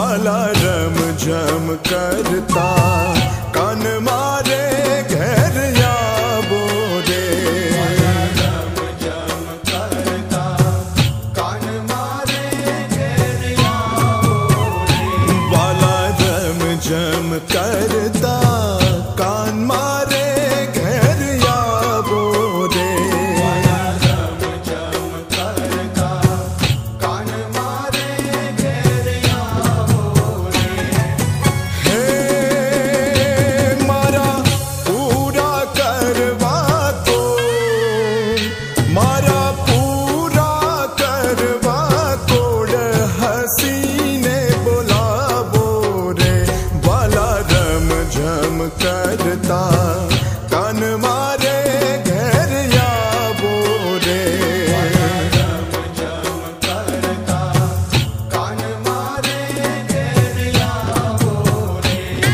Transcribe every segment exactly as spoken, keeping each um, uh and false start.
वाला रम झम करता कान मारे घर या बोरे रम झम करता कान मारे घर या बोरे वाला रम झम करता कान मारे घर या बोरे करता कान मारे घर या बोरे रम झम करता कान मारे घर या बोरे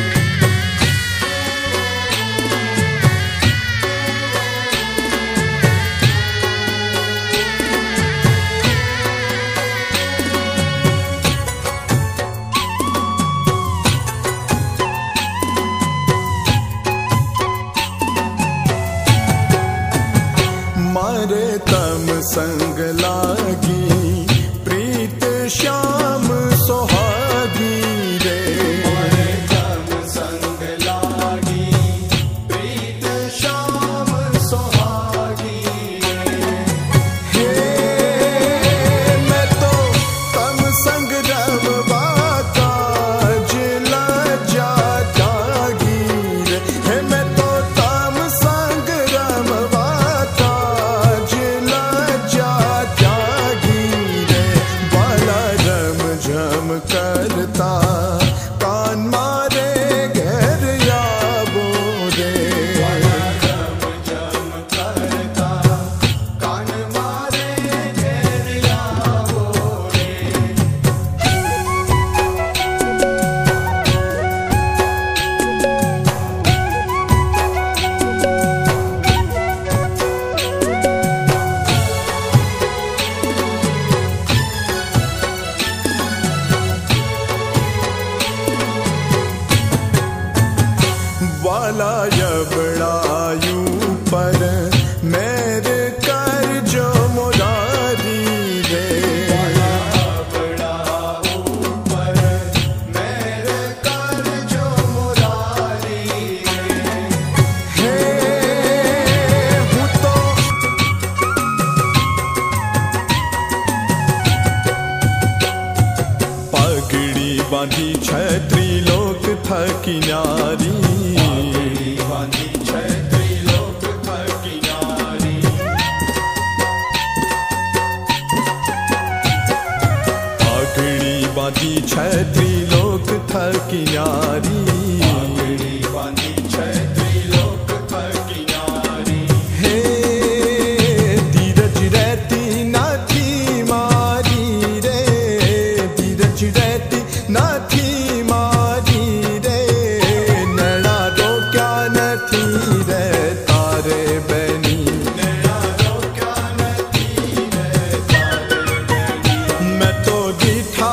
मारे तम संग लागी प्रीत श्याम सोहागी रे मारे तम संग लागी प्रीत श्याम सोहागी रे हे मैं तो तम संग रमवा जिला जा जागी रे हे मैं तो तम संग रमवा करता कान मारे घर या बोरे रम झम करता कान मारे घर या बोरे वाला यबड़ायू पर मेरे कर जो मुरारी रे वाला यबड़ायू पर मेरे कर जो मुरारी रे हे हूँ तो पगड़ी बांधी छत्री लोक थकी नारी बांधी छत्री लोक थकी नारी बांधी छत्री लोक थकी नारी हे धीरज रहती ना थी मारी रे धीरज रहती ना थी मारी रे नैना रो क्या न थी रे तारे बनी नैना रो क्या न थी रे तारे बनी मैं तो दीठा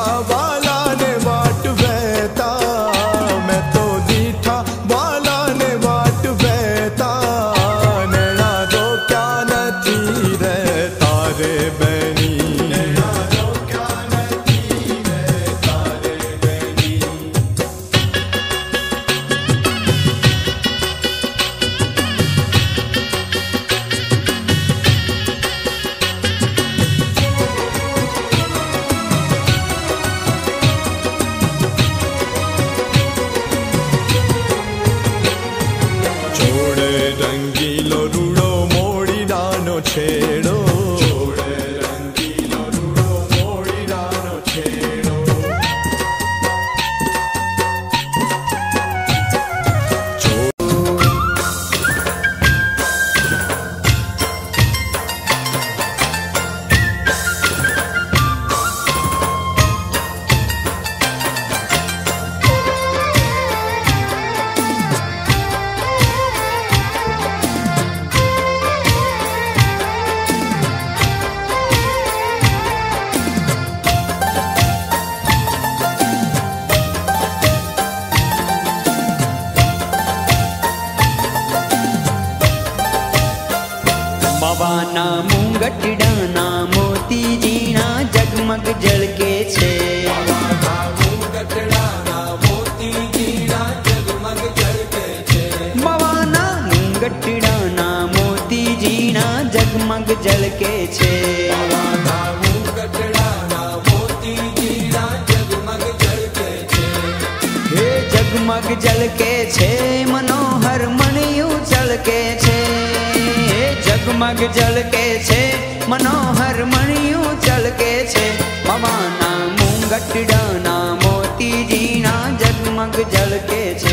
बनी झलके छे। हे जगमग झलके छे मनोहर मणियों झलके छे। हे जगमग झलके छे मनोहर मणियों झलके छे। पवाना मुंगटड़ा ना मोती जीना जगमग झलके छे।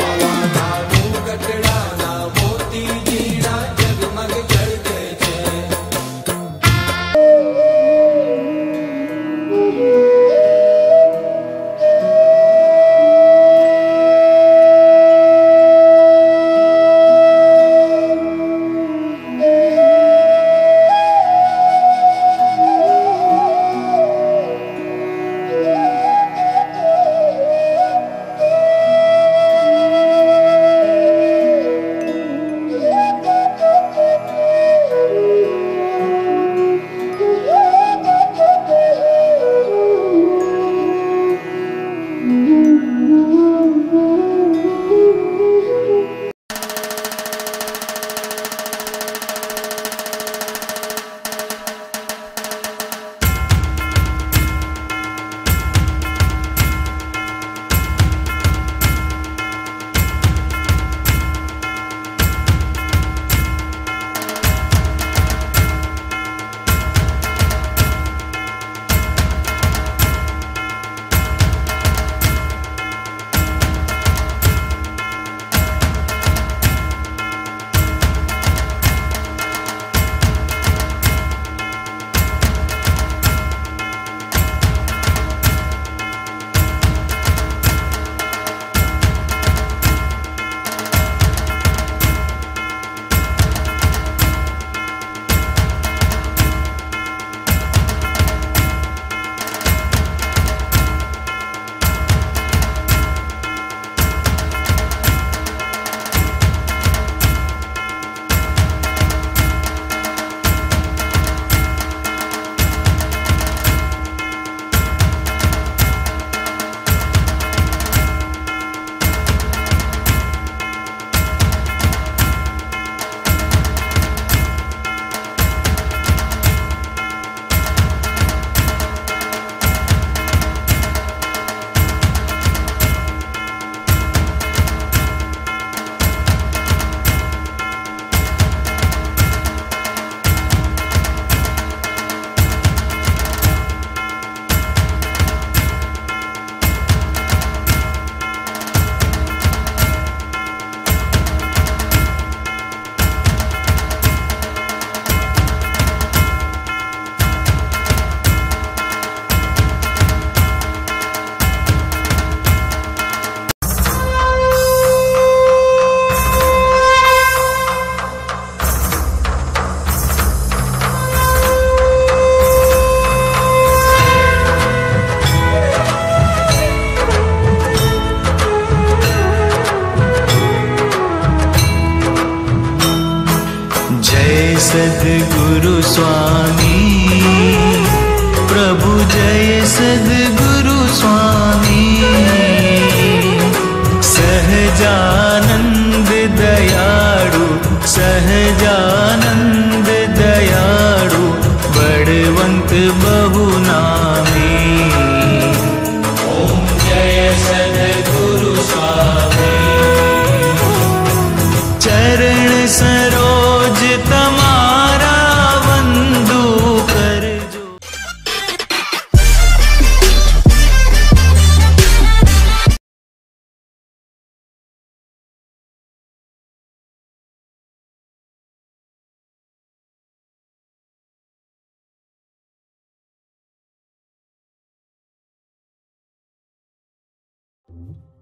सद्गुरु स्वामी प्रभु जय सद्गुरु स्वामी सहजानंद दयाळु सहजानंद दयाळु बड़वंत बहुनामी ओम जय सद्गुरु स्वामी चरण सरोज तमारा वंदू कर जो Thank you.